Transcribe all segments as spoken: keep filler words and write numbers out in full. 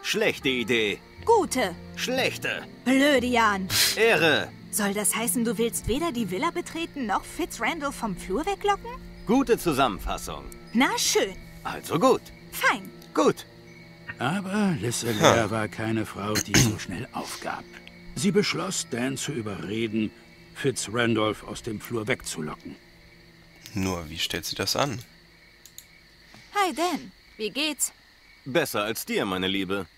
Schlechte Idee. Gute. Schlechte. Blöde Jan. Ehre. Soll das heißen, du willst weder die Villa betreten, noch Fitz-Randolph vom Flur weglocken? Gute Zusammenfassung. Na schön. Also gut. Fein. Gut. Aber Liz Alaire war keine Frau, die so schnell aufgab. Sie beschloss, Dan zu überreden, Fitz-Randolph aus dem Flur wegzulocken. Nur, wie stellt sie das an? Hi Dan, wie geht's? Besser als dir, meine Liebe.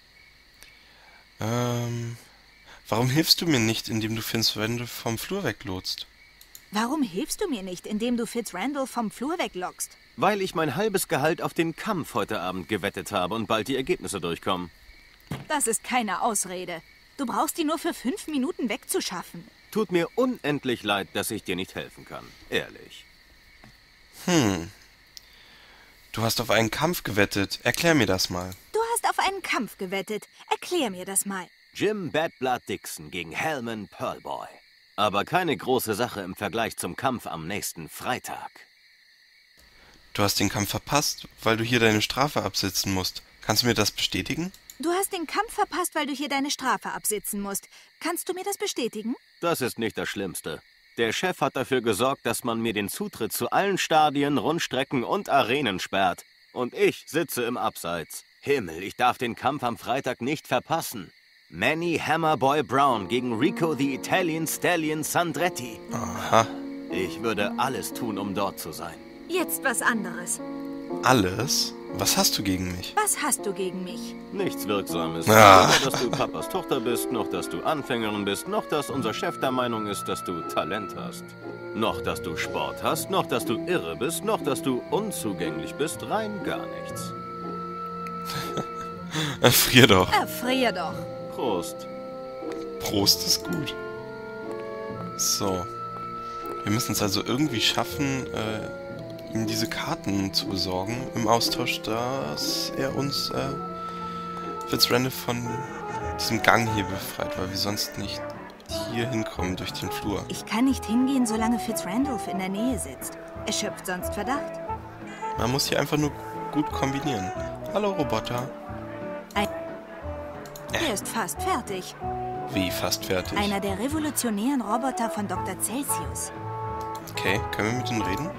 Ähm, warum hilfst du mir nicht, indem du Fitz-Randolph vom Flur weglotst? Warum hilfst du mir nicht, indem du Fitz-Randolph vom Flur weglockst? Weil ich mein halbes Gehalt auf den Kampf heute Abend gewettet habe und bald die Ergebnisse durchkommen. Das ist keine Ausrede. Du brauchst die nur für fünf Minuten wegzuschaffen. Tut mir unendlich leid, dass ich dir nicht helfen kann. Ehrlich. Hm. Du hast auf einen Kampf gewettet. Erklär mir das mal. Du hast auf einen Kampf gewettet. Erklär mir das mal. Jim Bad Blood Dixon gegen Hellman Pearlboy. Aber keine große Sache im Vergleich zum Kampf am nächsten Freitag. Du hast den Kampf verpasst, weil du hier deine Strafe absitzen musst. Kannst du mir das bestätigen? Du hast den Kampf verpasst, weil du hier deine Strafe absitzen musst. Kannst du mir das bestätigen? Das ist nicht das Schlimmste. Der Chef hat dafür gesorgt, dass man mir den Zutritt zu allen Stadien, Rundstrecken und Arenen sperrt. Und ich sitze im Abseits. Himmel, ich darf den Kampf am Freitag nicht verpassen. Manny Hammerboy Brown gegen Rico the Italian Stallion Sandretti. Aha. Ich würde alles tun, um dort zu sein. Jetzt was anderes. Alles? Was hast du gegen mich? Was hast du gegen mich? Nichts Wirksames. Ah. Weder, dass du Papas Tochter bist, noch dass du Anfängerin bist, noch dass unser Chef der Meinung ist, dass du Talent hast. Noch dass du Sport hast, noch dass du irre bist, noch dass du unzugänglich bist, rein gar nichts. Erfrier doch. Erfrier doch. Prost. Prost ist gut. So. Wir müssen es also irgendwie schaffen, äh, ihm diese Karten zu besorgen, im Austausch, dass er uns äh, Fitz-Randolph von diesem Gang hier befreit, weil wir sonst nicht hier hinkommen durch den Flur. Ich kann nicht hingehen, solange Fitz-Randolph in der Nähe sitzt. Er schöpft sonst Verdacht. Man muss hier einfach nur gut kombinieren. Hallo, Roboter. Ein er ist fast fertig. Wie fast fertig? Einer der revolutionären Roboter von Doktor Celsius. Okay, können wir mit ihm reden?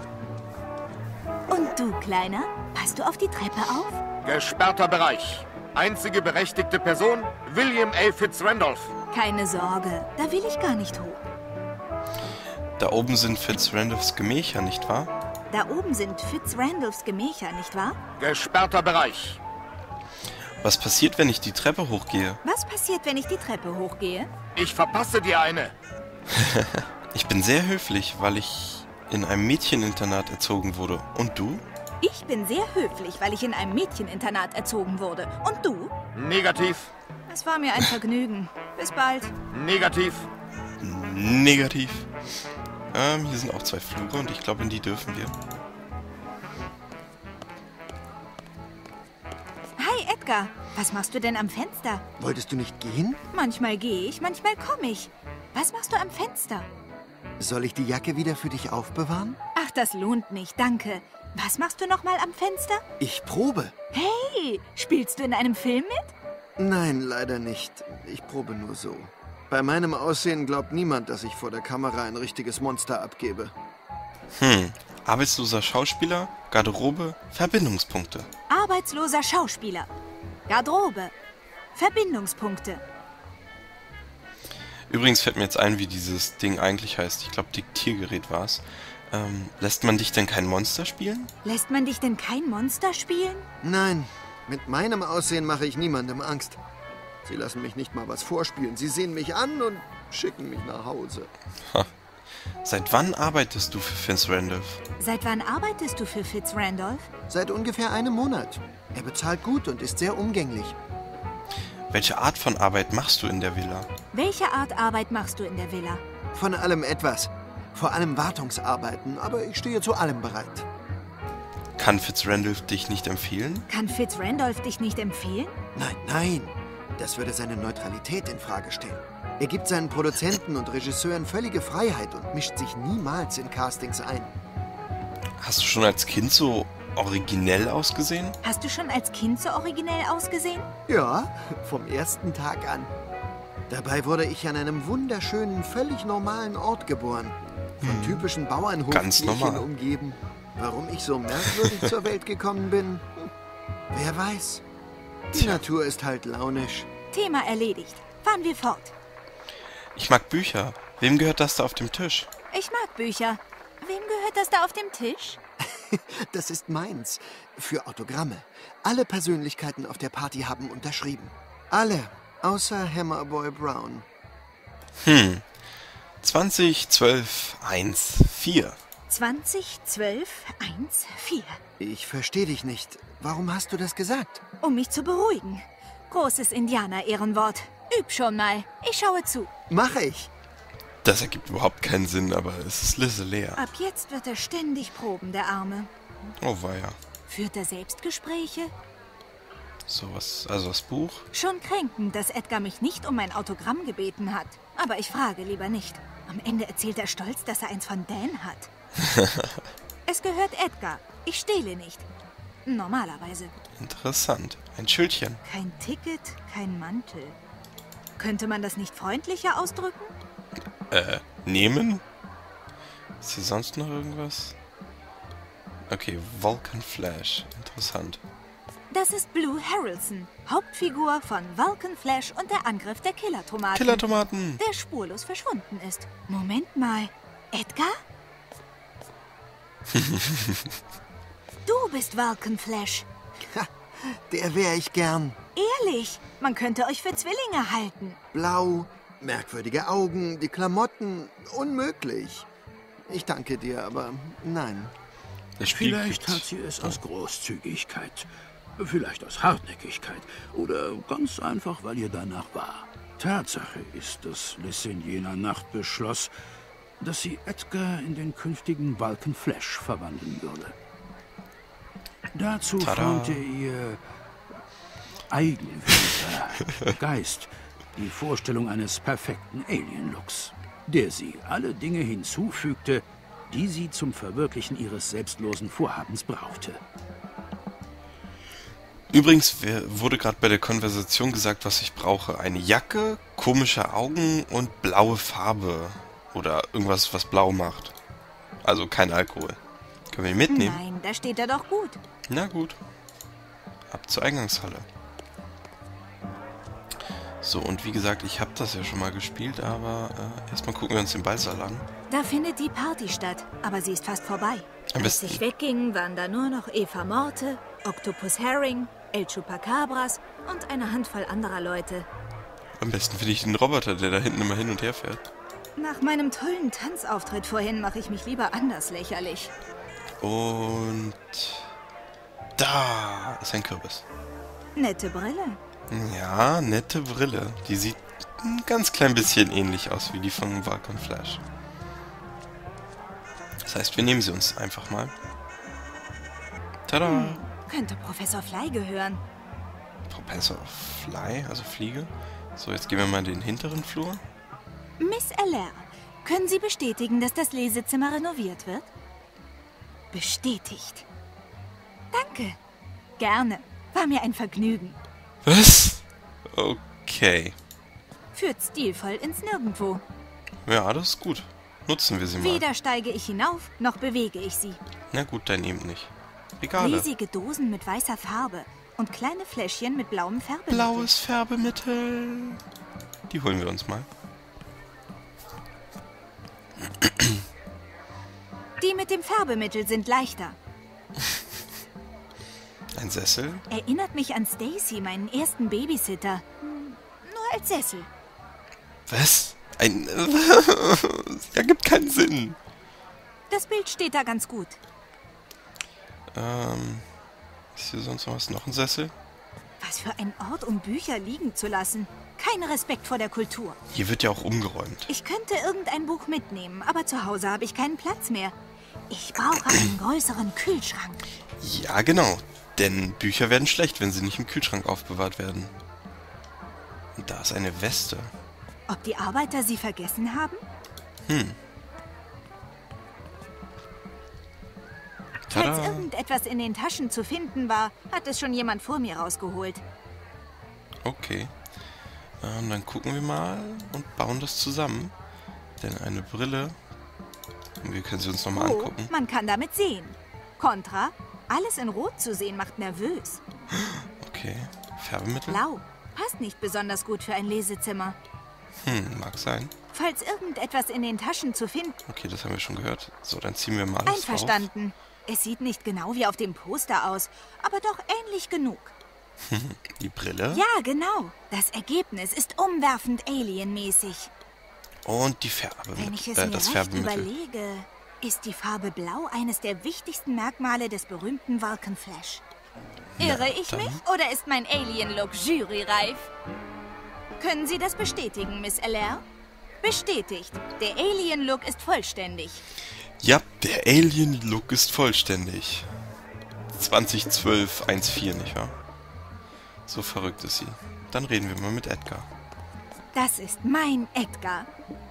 Und du, Kleiner, passt du auf die Treppe auf? Gesperrter Bereich. Einzige berechtigte Person, William A. Fitz-Randolph. Keine Sorge, da will ich gar nicht hoch. Da oben sind Fitz-Randolphs Gemächer, nicht wahr? Da oben sind Fitz-Randolphs Gemächer, nicht wahr? Gesperrter Bereich. Was passiert, wenn ich die Treppe hochgehe? Was passiert, wenn ich die Treppe hochgehe? Ich verpasse dir eine. Ich bin sehr höflich, weil ich in einem Mädcheninternat erzogen wurde. Und du? Ich bin sehr höflich, weil ich in einem Mädcheninternat erzogen wurde. Und du? Negativ. Es war mir ein Vergnügen. Bis bald. Negativ. Negativ. Ähm, hier sind auch zwei Flure und ich glaube, in die dürfen wir. Hi, Edgar. Was machst du denn am Fenster? Wolltest du nicht gehen? Manchmal gehe ich, manchmal komme ich. Was machst du am Fenster? Soll ich die Jacke wieder für dich aufbewahren? Ach, das lohnt nicht, danke. Was machst du noch mal am Fenster? Ich probe. Hey, spielst du in einem Film mit? Nein, leider nicht. Ich probe nur so. Bei meinem Aussehen glaubt niemand, dass ich vor der Kamera ein richtiges Monster abgebe. Hm, arbeitsloser Schauspieler, Garderobe, Verbindungspunkte. Arbeitsloser Schauspieler. Garderobe. Verbindungspunkte. Übrigens fällt mir jetzt ein, wie dieses Ding eigentlich heißt. Ich glaube, Diktiergerät war es. Ähm, lässt man dich denn kein Monster spielen? Lässt man dich denn kein Monster spielen? Nein, mit meinem Aussehen mache ich niemandem Angst. Sie lassen mich nicht mal was vorspielen. Sie sehen mich an und schicken mich nach Hause. Ha. Seit wann arbeitest du für Fitz-Randolph? Seit wann arbeitest du für Fitz-Randolph? Seit ungefähr einem Monat. Er bezahlt gut und ist sehr umgänglich. Welche Art von Arbeit machst du in der Villa? Welche Art Arbeit machst du in der Villa? Von allem etwas. Vor allem Wartungsarbeiten, aber ich stehe zu allem bereit. Kann Fitz-Randolph dich nicht empfehlen? Kann Fitz-Randolph dich nicht empfehlen? Nein, nein. Das würde seine Neutralität in Frage stellen. Er gibt seinen Produzenten und Regisseuren völlige Freiheit und mischt sich niemals in Castings ein. Hast du schon als Kind so originell ausgesehen? Hast du schon als Kind so originell ausgesehen? Ja, vom ersten Tag an. Dabei wurde ich an einem wunderschönen, völlig normalen Ort geboren. Von hm. typischen Bauernhofkirchen umgeben. Warum ich so merkwürdig zur Welt gekommen bin? Wer weiß. Die Tja. Natur ist halt launisch. Thema erledigt. Fahren wir fort. Ich mag Bücher. Wem gehört das da auf dem Tisch? Ich mag Bücher. Wem gehört das da auf dem Tisch? Das ist meins. Für Autogramme. Alle Persönlichkeiten auf der Party haben unterschrieben. Alle. Außer Hammerboy Brown. Hm. zwanzig zwölf eins vier. zwanzig zwölf eins vier. Ich verstehe dich nicht. Warum hast du das gesagt? Um mich zu beruhigen. Großes Indianer-Ehrenwort. Üb schon mal. Ich schaue zu. Mache ich. Das ergibt überhaupt keinen Sinn, aber es ist Lizzle. Ab jetzt wird er ständig proben, der Arme. Oh weia. Führt er Selbstgespräche? So was, also das Buch? Schon kränkend, dass Edgar mich nicht um mein Autogramm gebeten hat. Aber ich frage lieber nicht. Am Ende erzählt er stolz, dass er eins von Dan hat. Es gehört Edgar. Ich stehle nicht. Normalerweise. Interessant. Ein Schildchen. Kein Ticket, kein Mantel. Könnte man das nicht freundlicher ausdrücken? Äh, nehmen? Ist hier sonst noch irgendwas? Okay, Vulcan Flash. Interessant. Das ist Blue Harrelson, Hauptfigur von Vulcan Flash und der Angriff der Killertomaten. Killertomaten! Der spurlos verschwunden ist. Moment mal, Edgar? Du bist Vulcan Flash. Ha, der wäre ich gern. Ehrlich, man könnte euch für Zwillinge halten. Blau, merkwürdige Augen, die Klamotten, unmöglich. Ich danke dir, aber nein. Vielleicht hat sie es aus Großzügigkeit. Vielleicht aus Hartnäckigkeit oder ganz einfach, weil ihr danach war. Tatsache ist, dass Liz in jener Nacht beschloss, dass sie Edgar in den künftigen Vulcan Flash verwandeln würde. Dazu Tada. formte ihr eigenwilliger Geist die Vorstellung eines perfekten Alien-Looks, der sie alle Dinge hinzufügte, die sie zum Verwirklichen ihres selbstlosen Vorhabens brauchte. Übrigens wurde gerade bei der Konversation gesagt, was ich brauche. Eine Jacke, komische Augen und blaue Farbe. Oder irgendwas, was blau macht. Also kein Alkohol. Können wir ihn mitnehmen? Nein, da steht er doch gut. Na gut. Ab zur Eingangshalle. So, und wie gesagt, ich habe das ja schon mal gespielt, aber äh, erstmal gucken wir uns den Ballsaal an. Da findet die Party statt, aber sie ist fast vorbei. Am Als besten. ich wegging, waren da nur noch Eva Morte, Octopus Herring, El Chupacabras und eine Handvoll anderer Leute. Am besten finde ich den Roboter, der da hinten immer hin und her fährt. Nach meinem tollen Tanzauftritt vorhin mache ich mich lieber anders lächerlich. Und da ist ein Kürbis. Nette Brille. Ja, nette Brille. Die sieht ein ganz klein bisschen ähnlich aus wie die von Vulcan Flash. Das heißt, wir nehmen sie uns einfach mal. Tada! Hm, könnte Professor Fly gehören. Professor Fly, also Fliege. So, jetzt gehen wir mal in den hinteren Flur. Miss L R, können Sie bestätigen, dass das Lesezimmer renoviert wird? Bestätigt. Danke. Gerne. War mir ein Vergnügen. Was? Okay. Führt stilvoll ins Nirgendwo. Ja, das ist gut. Nutzen wir sie mal. Weder steige ich hinauf, noch bewege ich sie. Na gut, dann eben nicht. Egal. Riesige Dosen mit weißer Farbe und kleine Fläschchen mit blauem Färbemittel. Blaues Färbemittel. Die holen wir uns mal. Die mit dem Färbemittel sind leichter. Ein Sessel? Erinnert mich an Stacy, meinen ersten Babysitter. Nur als Sessel. Was? Ein... ergibt keinen Sinn. Das Bild steht da ganz gut. Ähm... Ist hier sonst noch was? Noch ein Sessel? Was für ein Ort, um Bücher liegen zu lassen. Kein Respekt vor der Kultur. Hier wird ja auch umgeräumt. Ich könnte irgendein Buch mitnehmen, aber zu Hause habe ich keinen Platz mehr. Ich brauche einen größeren Kühlschrank. Ja, genau. Denn Bücher werden schlecht, wenn sie nicht im Kühlschrank aufbewahrt werden. Und da ist eine Weste. Ob die Arbeiter sie vergessen haben? Hm. Tada. Falls irgendetwas in den Taschen zu finden war, hat es schon jemand vor mir rausgeholt. Okay. Und dann gucken wir mal und bauen das zusammen. Denn eine Brille... Wir können sie uns nochmal oh, angucken. Man kann damit sehen. Kontra, alles in Rot zu sehen macht nervös. Okay. Färbemittel? Blau. Passt nicht besonders gut für ein Lesezimmer. Hm, mag sein. Falls irgendetwas in den Taschen zu finden... Okay, das haben wir schon gehört. So, dann ziehen wir mal alles Einverstanden. Auf. Es sieht nicht genau wie auf dem Poster aus, aber doch ähnlich genug. Die Brille? Ja, genau. Das Ergebnis ist umwerfend alienmäßig. Und die Farbe. Wenn ich es äh, mir das recht überlege, ist die Farbe Blau eines der wichtigsten Merkmale des berühmten Vulcan Flash. Irre ich dann. mich oder ist mein Alien-Look juryreif? Können Sie das bestätigen, Miss Allaire? Bestätigt. Der Alien-Look ist vollständig. Ja, der Alien-Look ist vollständig. zwanzig zwölf eins vier, nicht wahr? So verrückt ist sie. Dann reden wir mal mit Edgar. Das ist mein Edgar.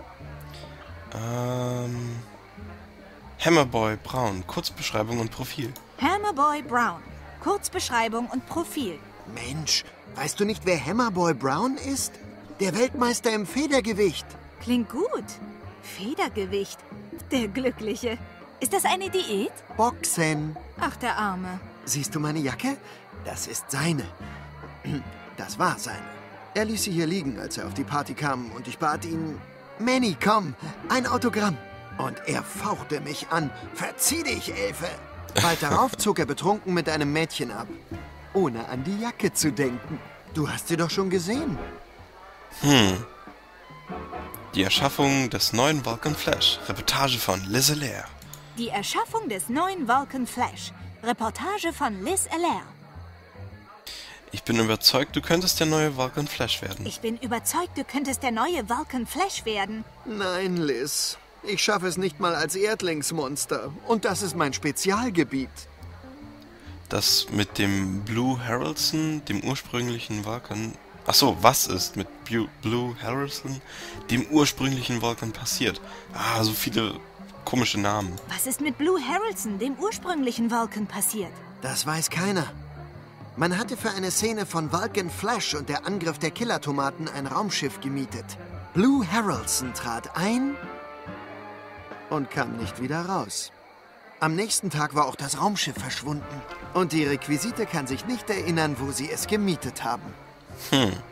Ähm... Hammerboy Brown. Kurzbeschreibung und Profil. Hammerboy Brown. Kurzbeschreibung und Profil. Mensch, weißt du nicht, wer Hammerboy Brown ist? Der Weltmeister im Federgewicht. Klingt gut. Federgewicht. Der Glückliche. Ist das eine Diät? Boxen. Ach, der Arme. Siehst du meine Jacke? Das ist seine. Das war seine. Er ließ sie hier liegen, als er auf die Party kam, und ich bat ihn, Manny, komm, ein Autogramm. Und er fauchte mich an. Verzieh dich, Elfe. Bald darauf zog er betrunken mit einem Mädchen ab. Ohne an die Jacke zu denken. Du hast sie doch schon gesehen. Hm. Die Erschaffung des neuen Vulcan Flash. Reportage von Liz Allaire. Die Erschaffung des neuen Vulcan Flash. Reportage von Liz Allaire. Ich bin überzeugt, du könntest der neue Vulcan Flash werden. Ich bin überzeugt, du könntest der neue Vulcan Flash werden. Nein, Liz. Ich schaffe es nicht mal als Erdlingsmonster. Und das ist mein Spezialgebiet. Das mit dem Blue Harrelson, dem ursprünglichen Vulcan... Achso, was ist mit Blue Harrelson, dem ursprünglichen Vulcan passiert? Ah, so viele komische Namen. Was ist mit Blue Harrelson, dem ursprünglichen Vulcan, passiert? Das weiß keiner. Man hatte für eine Szene von Vulcan Flash und der Angriff der Killertomaten ein Raumschiff gemietet. Blue Harrelson trat ein und kam nicht wieder raus. Am nächsten Tag war auch das Raumschiff verschwunden. Und die Requisite kann sich nicht erinnern, wo sie es gemietet haben. Hm.